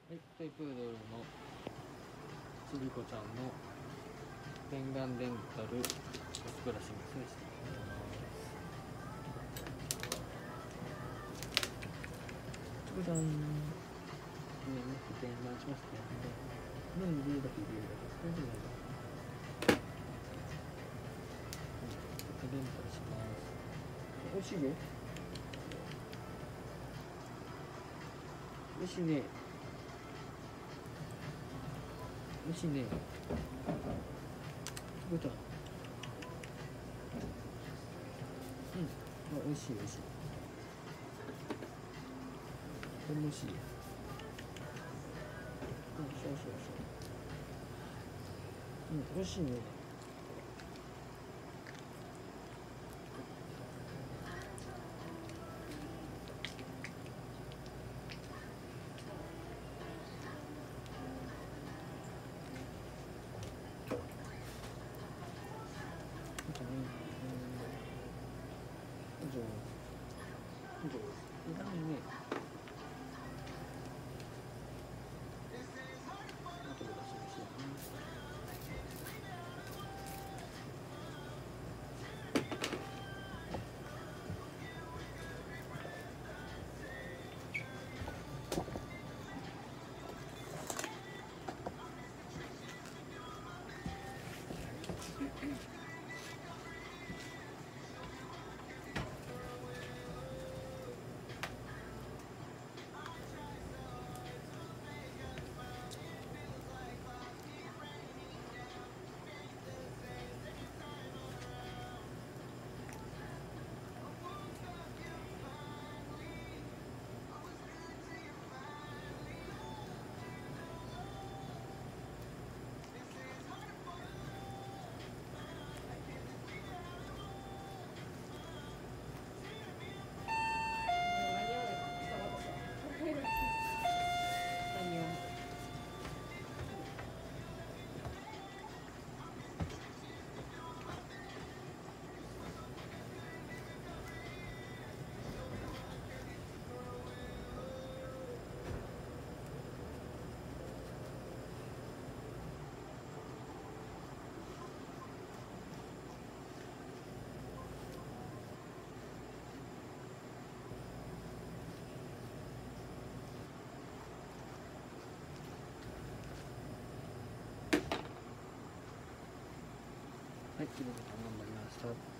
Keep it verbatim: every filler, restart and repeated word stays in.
はい、トイプードルのちびこちゃんの洗顔デンタルエスブラシングしていきます。ちびこちゃん、ね、ね、手回しますね。飲んでいいだけ入れるだけ。それでもいいだ。デンタルします。おいしいよ。おいしいね。おいしいね。ちびこちゃん。うん、あ、おいしいおいしい。これもおいしいよ。うん、そうそうそう。うん、おいしいね。なんかね、うん、以上、以上、いらんね。後で出しますよね。はい、きれいに頑張りました。